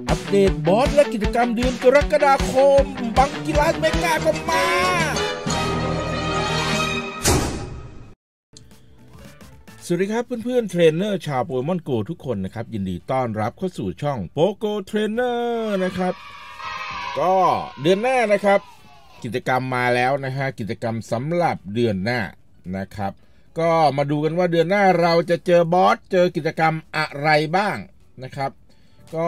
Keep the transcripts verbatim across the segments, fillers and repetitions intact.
อัปเดตบอสและกิจกรรมเดือนกรกฎาคมบังกีฬาเมกาก็มาสวัสดีครับเพื่อนๆเทรนเนอร์ชาวโปเกมอนโกทุกคนนะครับยินดีต้อนรับเข้าสู่ช่องโปโกเทรนเนอร์นะครับก็เดือนหน้านะครับกิจกรรมมาแล้วนะฮะกิจกรรมสำหรับเดือนหน้านะครับก็มาดูกันว่าเดือนหน้าเราจะเจอบอสเจอกิจกรรมอะไรบ้างนะครับก็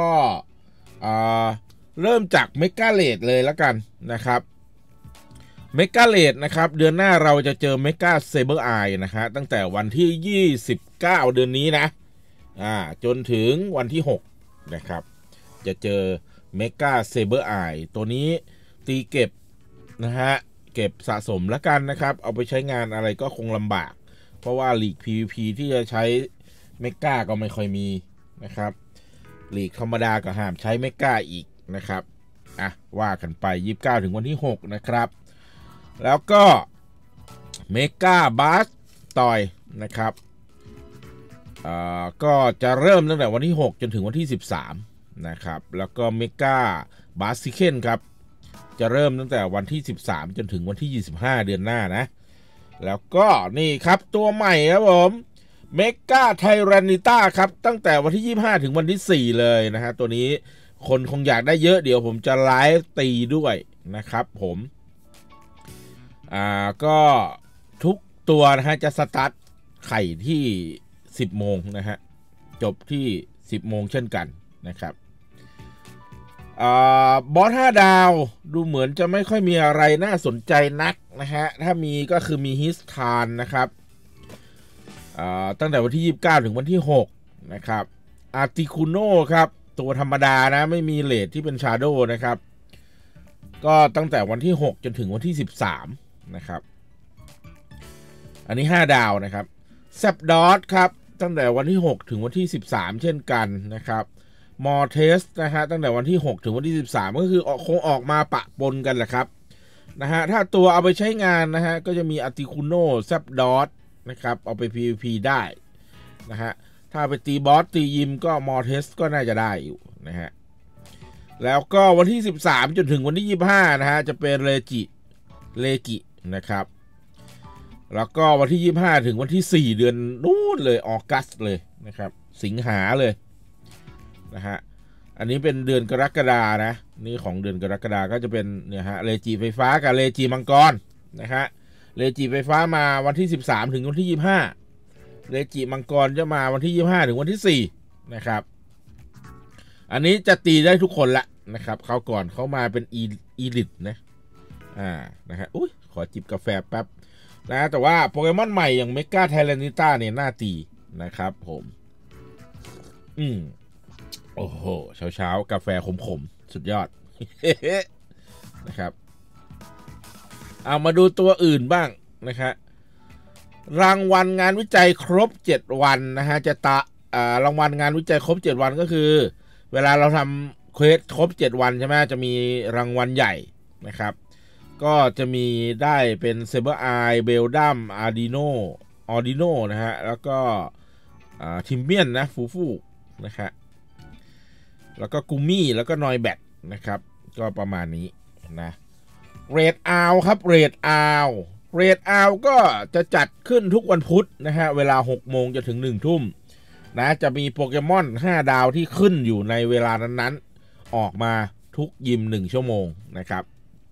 เริ่มจากเมกาเลดเลยแล้วกันนะครับเมกาเลดนะครับเดือนหน้าเราจะเจอเมกาเซเบอร์ไอนะฮะตั้งแต่วันที่ยี่สิบเก้าเดือนนี้นะอ่าจนถึงวันที่หกนะครับจะเจอเมกาเซเบอร์ไอตัวนี้ตีเก็บนะฮะเก็บสะสมแล้วกันนะครับเอาไปใช้งานอะไรก็คงลำบากเพราะว่าลีก พี วี พี ที่จะใช้เมกาก็ไม่ค่อยมีนะครับลีกธรรมดาก็ห้ามใช้เมกาอีกนะครับอ่ะว่ากันไปยี่สิบเก้าถึงวันที่หกนะครับแล้วก็เมกาบาสตอยนะครับอ่าก็จะเริ่มตั้งแต่วันที่หกจนถึงวันที่สิบสามนะครับแล้วก็เมกาบาสซิเคนครับจะเริ่มตั้งแต่วันที่สิบสามจนถึงวันที่ยี่สิบห้าเดือนหน้านะแล้วก็นี่ครับตัวใหม่ครับผมเมกาไทแรนิต้าครับตั้งแต่วันที่ยี่สิบห้าถึงวันที่สี่เลยนะฮะตัวนี้คนคงอยากได้เยอะเดี๋ยวผมจะไลฟ์ตีด้วยนะครับผมอ่าก็ทุกตัวนะฮะจะสตาร์ทไข่ที่สิบโมงนะฮะจบที่สิบโมงเช่นกันนะครับอ่าบอสห้าดาวดูเหมือนจะไม่ค่อยมีอะไรน่าสนใจนักนะฮะถ้ามีก็คือมีฮิสทานนะครับอ่าตั้งแต่วันที่ยี่สิบเก้าถึงวันที่หกนะครับอาร์ติคูโนครับตัวธรรมดานะไม่มีเลทที่เป็นชาโดว์นะครับก็ตั้งแต่วันที่หกจนถึงวันที่สิบสามนะครับอันนี้ห้าดาวนะครับแซปดอทครับตั้งแต่วันที่หกถึงวันที่สิบสามเช่นกันนะครับมอร์เทสนะฮะตั้งแต่วันที่หกถึงวันที่สิบสามก็คือคงออกมาปะปนกันแหละครับนะฮะถ้าตัวเอาไปใช้งานนะฮะก็จะมีอาร์ติคูโนแซปดอทนะครับเอาไป พี วี พี ได้นะฮะถ้าไปตีบอสตียิมก็มอร์เทสก็น่าจะได้อยู่นะฮะแล้วก็วันที่สิบสามจนถึงวันที่ยี่สิบห้านะฮะจะเป็นเลจิเลกินะครับแล้วก็วันที่ยี่สิบห้าถึงวันที่สี่เดือนนู้นเลยออกัสเลยนะครับสิงหาเลยนะฮะอันนี้เป็นเดือนกรกฎานะนี่ของเดือนกรกฎาก็จะเป็นเนี่ยฮะเลจิไฟฟ้ากับเลจิมังกรนะฮะเลจิไฟฟ้ามาวันที่สิบสามถึงวันที่ยี่สิบห้าเลจิมังกรจะมาวันที่ยี่สิบห้าถึงวันที่สี่นะครับอันนี้จะตีได้ทุกคนละนะครับเขาก่อนเขามาเป็นอีลิทนะอ่านะฮะอุ้ยขอจิบกาแฟแป๊บนะแต่ว่าโปเกมอนใหม่อย่างเมกาไทแรนิต้าเนี่ยน่าตีนะครับผมอืมโอ้โหเช้าเช้ากาแฟขมๆสุดยอด นะครับเอามาดูตัวอื่นบ้างนะครับรางวัลงานวิจัยครบเจ็ดวันนะฮะจะตะอ่ารางวัลงานวิจัยครบเจ็ดวันก็คือเวลาเราทำเควสครบเจ็ดวันใช่ไหมจะมีรางวัลใหญ่นะครับก็จะมีได้เป็นเซเบอร์ไอเบลดัมอาร์ดิโนออร์ดิโนนะฮะแล้วก็ทิมเบียนนะฟูฟูนะฮะแล้วก็กูมี่แล้วก็นอยแบทนะครับก็ประมาณนี้นะเรดอาวครับเรดอาวเรดอาวก็จะจัดขึ้นทุกวันพุธนะฮะเวลาหกโมงจะถึงหนึ่งทุ่มนะจะมีโปเกมอนห้าดาวที่ขึ้นอยู่ในเวลานั้นๆออกมาทุกยิมหนึ่งชั่วโมงนะครับ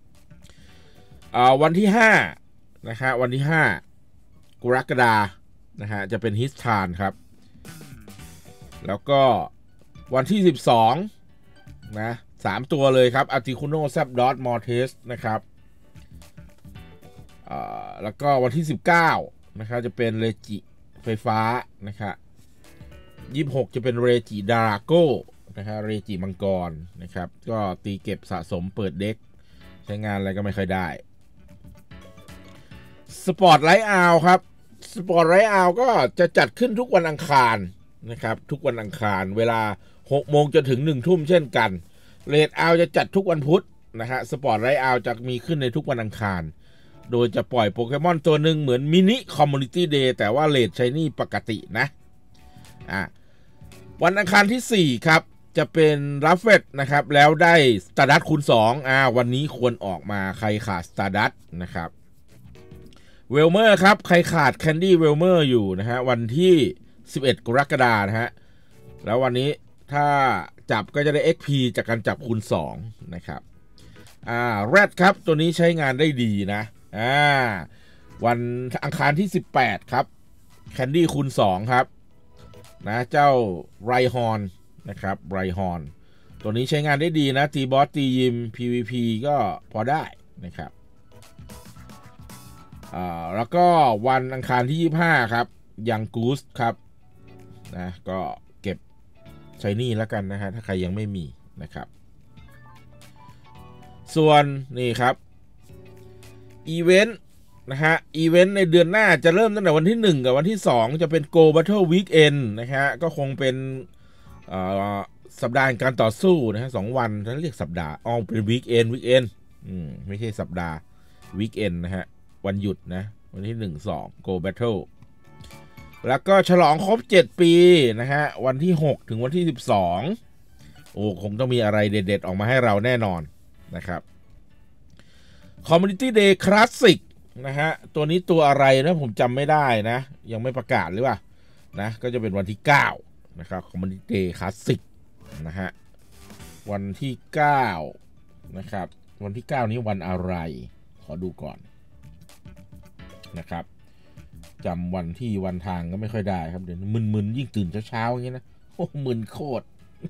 วันที่ห้านะฮะวันที่ห้ากรกฎานะฮะจะเป็นฮิสทานครับแล้วก็วันที่สิบสองนะสามตัวเลยครับอาร์ติคูโนแซปดอทมอร์เทสนะครับแล้วก็วันที่สิบเก้านะครับจะเป็นเรจิไฟฟ้านะครับยี่สิบหกจะเป็นเรจิดาราโก้นะครับเรจิมังกรนะครับก็ตีเก็บสะสมเปิดเด็กใช้งานอะไรก็ไม่ค่อยได้สปอร์ตไลท์อาวครับสปอร์ตไลท์อาวก็จะจัดขึ้นทุกวันอังคารนะครับทุกวันอังคารเวลาหกโมงจนถึงหนึ่งทุ่มเช่นกันเรดอาวจะจัดทุกวันพุธนะฮะสปอร์ตไลท์อาวจะมีขึ้นในทุกวันอังคารโดยจะปล่อยโปเกมอนตัวหนึ่งเหมือนมินิคอมมูนิตี้เดย์แต่ว่าเรทใช้นี่ปกตินะอ่ะวันอังคารที่สี่ครับจะเป็นรัฟเฟตนะครับแล้วได้สตาร์ดัตคูณสองอ่าวันนี้ควรออกมาใครขาดสตาร์ดัตนะครับเวลเมอร์ครับใครขาดแคนดี้เวลเมอร์อยู่นะฮะวันที่สิบเอ็ดกรกฎาคมนะฮะแล้ววันนี้ถ้าจับก็จะได้ เอ็กซ์ พี จากการจับคูณสองนะครับอ่าแรดครับตัวนี้ใช้งานได้ดีนะอ่าวันอังคารที่สิบแปดครับแคนดี้คูณสองครับนะเจ้าไรฮอนนะครับไรฮอนตัวนี้ใช้งานได้ดีนะตีบอสตียิม พี วี พี ก็พอได้นะครับอ่าแล้วก็วันอังคารที่ยี่สิบห้าครับยังกูสครับนะก็เก็บใช้นี่แล้วกันนะฮะถ้าใครยังไม่มีนะครับส่วนนี่ครับอีเวนต์นะฮะอีเวนต์ในเดือนหน้าจะเริ่มตั้งแต่วันที่หนึ่งกับวันที่สองจะเป็น Go Battle Weekend นะฮะก็คงเป็นสัปดาห์การต่อสู้นะฮะสองวันถ้าเรียกสัปดาห์อ๋อเป็น Weekend Weekend อืมไม่ใช่สัปดาห์ Weekend นะฮะวันหยุดนะวันที่หนึ่ง สอง Go Battle แล้วก็ฉลองครบเจ็ดปีนะฮะวันที่หกถึงวันที่สิบสองโอ้คงต้องมีอะไรเด็ดๆออกมาให้เราแน่นอนนะครับ Community Day Classic นะฮะตัวนี้ตัวอะไรนะผมจำไม่ได้นะยังไม่ประกาศหรือเปล่านะก็จะเป็นวันที่เก้านะครับ Community Day Classic นะฮะวันที่เก้านะครับวันที่เก้านี้วันอะไรขอดูก่อนนะครับจำวันที่วันทางก็ไม่ค่อยได้ครับเดี๋ยวมึนๆยิ่งตื่นเช้าๆอย่างนี้นะโอ้มึนโคตร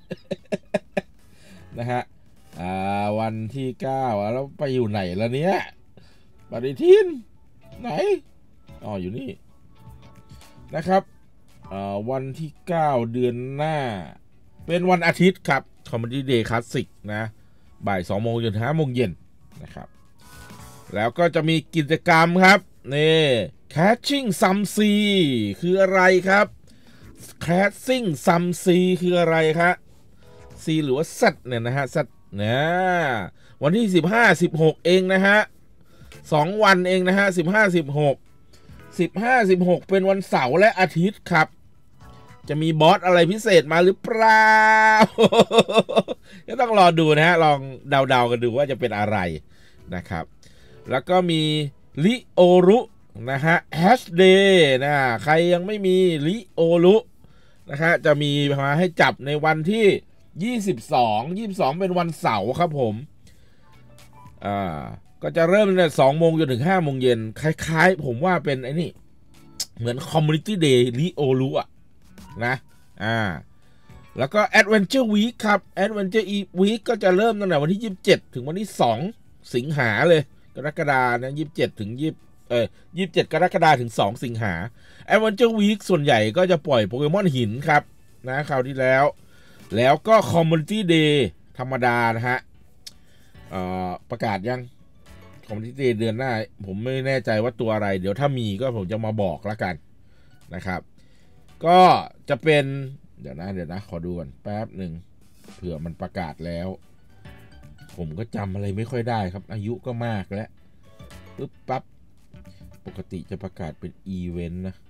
นะฮะอ่าวันที่เก้าแล้วไปอยู่ไหนแล้วเนี้ยปฏิทินไหนอ๋ออยู่นี่นะครับอ่าวันที่เก้าเดือนหน้าเป็นวันอาทิตย์ครับ Comedy Day Classic นะบ่ายสองโมงจนถึงห้าโมงเย็นนะครับแล้วก็จะมีกิจกรรมครับนี่ Catching Some Sea คืออะไรครับ Catching Some Sea คืออะไรครับ C หรือว่า Z เนี่ยนะฮะ Z นะวันที่สิบห้า สิบหกเองนะฮะสองวันเองนะฮะสิบห้า สิบหก สิบห้า สิบหกเป็นวันเสาร์และอาทิตย์ครับจะมีบอสอะไรพิเศษมาหรือเปล่า ก็ต้องรอดูนะฮะลองเดาๆกันดูว่าจะเป็นอะไรนะครับแล้วก็มีลิโอรุนะฮะแฮชเดย์นะใครยังไม่มีลิโอรุนะฮะจะมีมาให้จับในวันที่ยี่สิบสอง ยี่สิบสองเป็นวันเสาร์ครับผมอ่าก็จะเริ่มตั้งแต่สองโมงจนถึงห้าโมงเย็นคล้ายๆผมว่าเป็นไอ้นี่เหมือน Community Day ลิโอรุอะนะอ่าแล้วก็ Adventure Week ครับ Adventure Week ก็จะเริ่มตั้งแต่วันที่ยี่สิบเจ็ดถึงวันที่สองสิงหาเลยกรกฎาคมนะยี่สิบเจ็ดถึงยี่สิบเอ่อยี่สิบเจ็ดกรกฎาคมถึงสองสิงหา Adventure Week ส่วนใหญ่ก็จะปล่อยโปเกมอนหินครับนะคราวที่แล้วแล้วก็ Community Day ธรรมดานะฮะเอ่อประกาศยัง Community Day เดือนหน้าผมไม่แน่ใจว่าตัวอะไรเดี๋ยวถ้ามีก็ผมจะมาบอกแล้วกันนะครับก็จะเป็นเดี๋ยวนะเดี๋ยวนะขอดูก่อนแป๊บหนึ่งเผื่อมันประกาศแล้วผมก็จำอะไรไม่ค่อยได้ครับอายุก็มากแล้วปึ๊บปั๊บปกติจะประกาศเป็นอีเวนต์นะ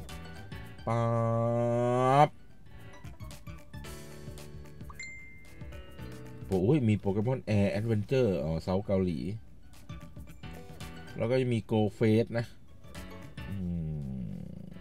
ปั๊บโอ้ยมีโปเกมอนแอร์แอดเวนเจอร์อ๋อเซาเกาหลีแล้วก็จะมีโกเฟสนะอืม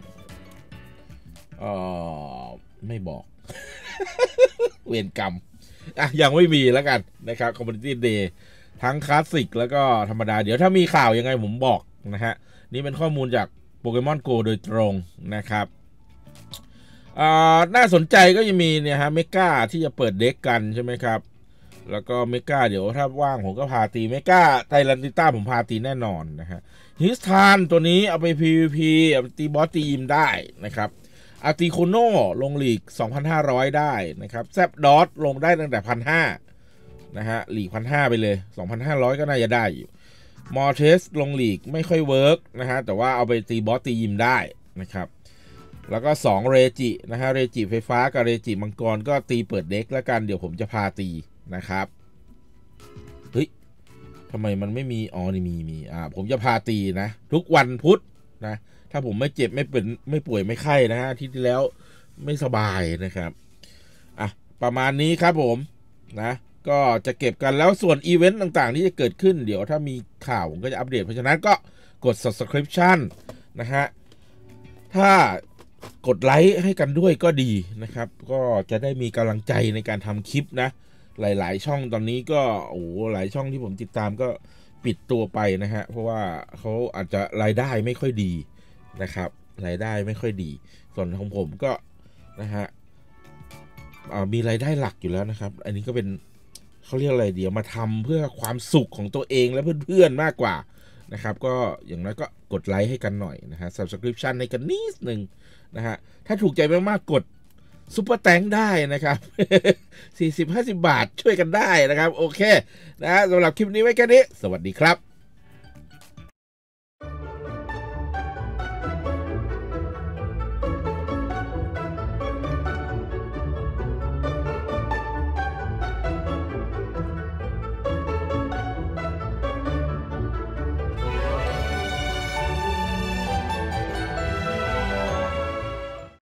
อ๋อไม่บอก เวรกรรมอ่ะยังไม่มีแล้วกันนะครับ Community Day ทั้งคลาสสิกแล้วก็ธรรมดาเดี๋ยวถ้ามีข่าวยังไงผมบอกนะฮะนี่เป็นข้อมูลจากโปเกมอนโกโดยตรงนะครับอ่าน่าสนใจก็จะมีเนี่ยฮะเมกาที่จะเปิดเด็กกันใช่ไหมครับแล้วก็เมกาเดี๋ยวถ้าว่างผมก็พาตีเมกาไทแลนติต้าผมพาตีแน่นอนนะฮะฮิสทานตัวนี้เอาไป พี วี พี เอาไปตีบอสตียิมได้นะครับอาร์ติโคโนลงลีก สองพันห้าร้อย ได้นะครับแซบดอทลงได้ตั้งแต่ หนึ่งพันห้าร้อย นะฮะลีก หนึ่งพันห้าร้อย ไปเลย สองพันห้าร้อย ก็น่าจะได้อยู่มอร์เทสลงลีกไม่ค่อยเวิร์กนะฮะแต่ว่าเอาไปตีบอสตียิมได้นะครับแล้วก็สองเรจินะฮะเรจิไฟฟ้ากับเรจิมังกรก็ตีเปิดเด็กแล้วกันเดี๋ยวผมจะพาตีนะครับเฮ้ยทำไมมันไม่มีอ๋อนี่มีมีอ่าผมจะพาตีนะทุกวันพุธนะถ้าผมไม่เจ็บไม่เป็นไม่ป่วยไม่ไข้นะฮะที่ที่แล้วไม่สบายนะครับอ่ะประมาณนี้ครับผมนะก็จะเก็บกันแล้วส่วนอีเวนต์ต่างๆที่จะเกิดขึ้นเดี๋ยวถ้ามีข่าวผมก็จะอัปเดตเพราะฉะนั้นก็กด Subscription นะฮะถ้ากดไลค์ให้กันด้วยก็ดีนะครับก็จะได้มีกำลังใจในการทำคลิปนะหลายๆช่องตอนนี้ก็โอ้หลายช่องที่ผมติดตามก็ปิดตัวไปนะฮะเพราะว่าเขาอาจจะรายได้ไม่ค่อยดีนะครับรายได้ไม่ค่อยดีส่วนของผมก็นะฮะมีรายได้หลักอยู่แล้วนะครับอันนี้ก็เป็นเขาเรียกอะไรเดี๋ยวมาทำเพื่อความสุขของตัวเองและเพื่อนๆมากกว่านะครับก็อย่างน้อยก็กดไลค์ให้กันหน่อยนะฮะ Subscription ให้กันนิดนึงนะฮะถ้าถูกใจมากๆกดซุปเปอร์แตงได้นะครับ สี่สิบ ห้าสิบบาทช่วยกันได้นะครับโอเคนะสำหรับคลิปนี้ไว้แค่นี้สวัสดีครับ